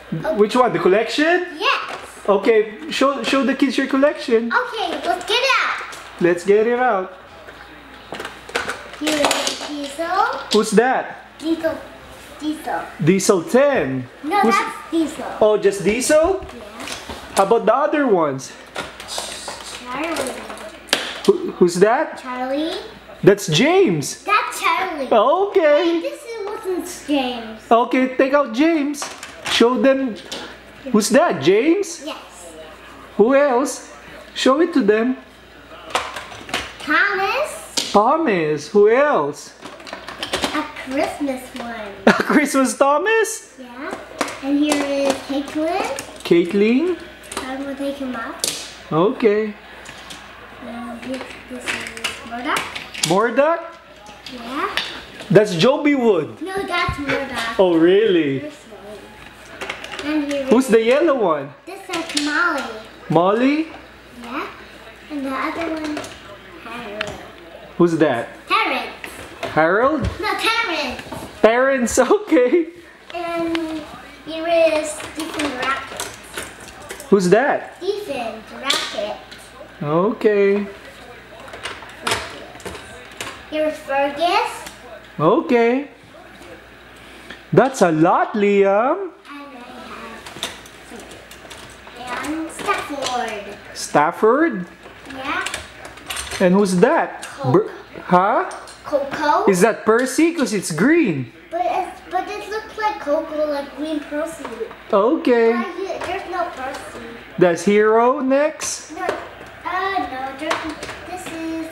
Which one? The collection? Yes. Okay, show the kids your collection. Okay, let's get it out. Let's get it out. Here is Diesel. Who's that? Diesel. Diesel. Diesel 10. No, Who's- that's Diesel. Oh, just Diesel? Yeah. How about the other ones? Charlie. Who's that? Charlie. That's James. That's Charlie. Okay. This wasn't James. Okay, take out James. Show them. Who's that? James? Yes. Who else? Show it to them. Thomas. Thomas. Who else? A Christmas one. Christmas Thomas? Yeah. And here is Caitlin. Caitlin? I'm gonna take him out. Okay. This is Murdoch. Murdoch? Yeah. That's Joby Wood. No, that's Murdoch. Oh, really? This one. And here Who's the yellow one? this is Molly. Molly? Yeah. And the other one, Harold. Who's that? Terrence. Harold? No, Terrence. Terrence, okay. And here is Stephen Racket. Who's that? Stephen Racket. Okay. Here's Fergus. Okay. That's a lot, Liam. And Stafford. Stafford? Yeah. And who's that? Coke. Huh? Coco. Is that Percy? Because it's green. But it looks like Coco, like green Percy. Okay. There's no Percy. That's Hero next. No, no. This is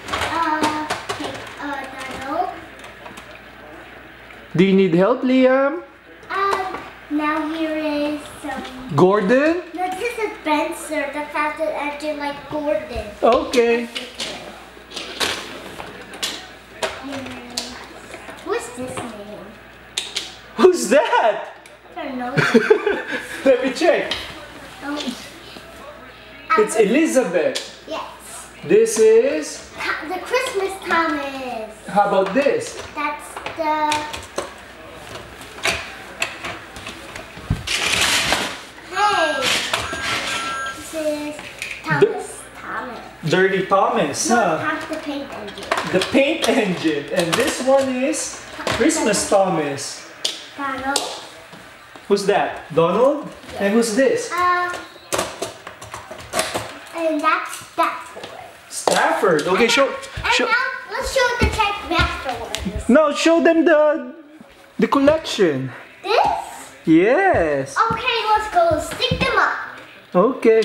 Donald. Do you need help, Liam? Now here is Gordon? no, this is Spencer, the fastest engine like Gordon. Okay. What's this name? Who's that? I don't know. Let me check. Oh. It's Elizabeth. Yes. This is... The Christmas Thomas. How about this? That's the... Hey. This is Thomas. Dirty Thomas, No, huh? that's the paint engine. The paint engine. And this one is Christmas Thomas. Donald. Who's that? Donald? And who's this? And that's Stafford. Stafford. Okay, show... And now let's show the Tech Master ones. No, show them the collection. This? Yes. Okay, let's go stick them up. Okay.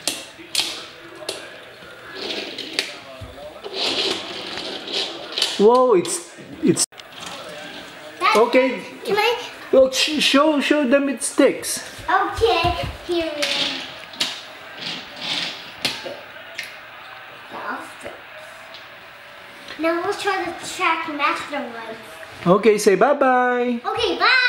Whoa, it's That's, okay. Can I? Well, show them it sticks. Okay, here we go. Now let's try the Track Master one. Okay, say bye-bye. Okay, bye.